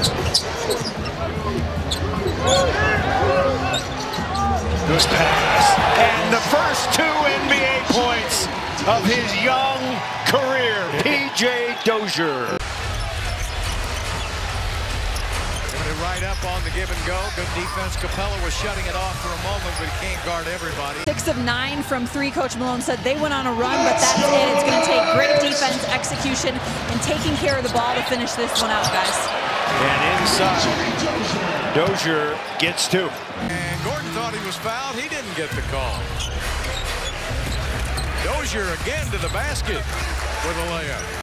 Good pass. And the first 2 NBA points of his young career, J Dozier. Right up on the give and go. Good defense. Capella was shutting it off for a moment, but he can't guard everybody. 6 of 9 from 3. Coach Malone said they went on a run, but that's it. It's going to take great defense, execution, and taking care of the ball to finish this one out, guys. And inside, Dozier gets 2. And Gordon thought he was fouled. He didn't get the call. Dozier again to the basket with a layup.